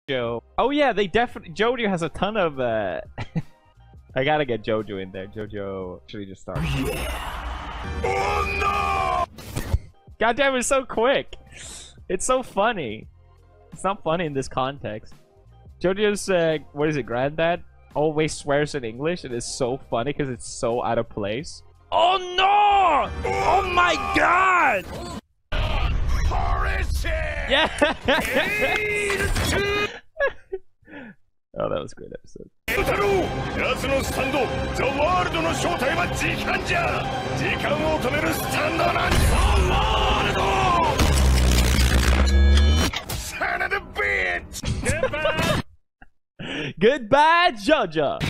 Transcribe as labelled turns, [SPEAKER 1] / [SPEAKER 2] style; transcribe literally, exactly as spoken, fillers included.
[SPEAKER 1] Joe. Oh yeah, they definitely. Jojo has a ton of. Uh... I gotta get Jojo in there. Jojo actually just started.
[SPEAKER 2] Oh no!
[SPEAKER 1] God damn, it's so quick. It's so funny. It's not funny in this context. Jojo's, uh, what is it, granddad? Always swears in English. It is so funny because it's so out of place. Oh no! Oh my god! Yeah! Oh, that was a great episode. Goodbye, Jojo!